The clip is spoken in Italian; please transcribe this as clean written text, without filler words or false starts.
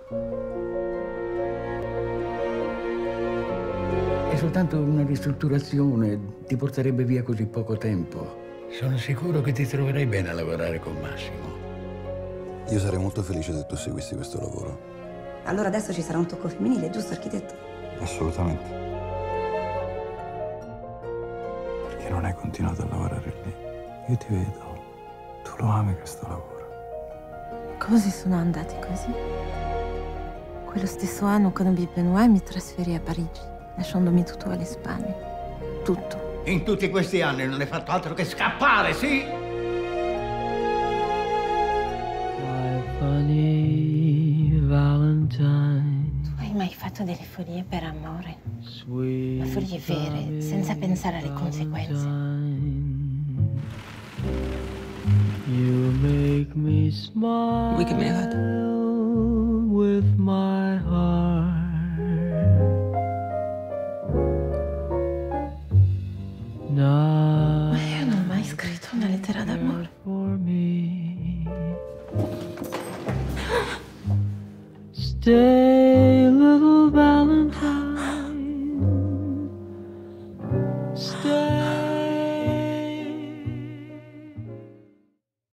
E soltanto una ristrutturazione ti porterebbe via così poco tempo. Sono sicuro che ti troverai bene a lavorare con Massimo. Io sarei molto felice se tu seguissi questo lavoro. Allora adesso ci sarà un tocco femminile, giusto, architetto? Assolutamente. Perché non hai continuato a lavorare lì? Io ti vedo. Tu lo ami questo lavoro. Così sono andati così. Quello stesso anno, conobbi Benoît e mi trasferì a Parigi, lasciandomi tutto alle spalle. Tutto. In tutti questi anni non hai fatto altro che scappare, sì? Funny Valentine. Tu hai mai fatto delle follie per amore? Ma follie vere, senza pensare alle conseguenze. You make me smile. Vuoi che me ne vada? With my heart. Now. Ma io non ho mai scritto una lettera d'amore. For me. Stay.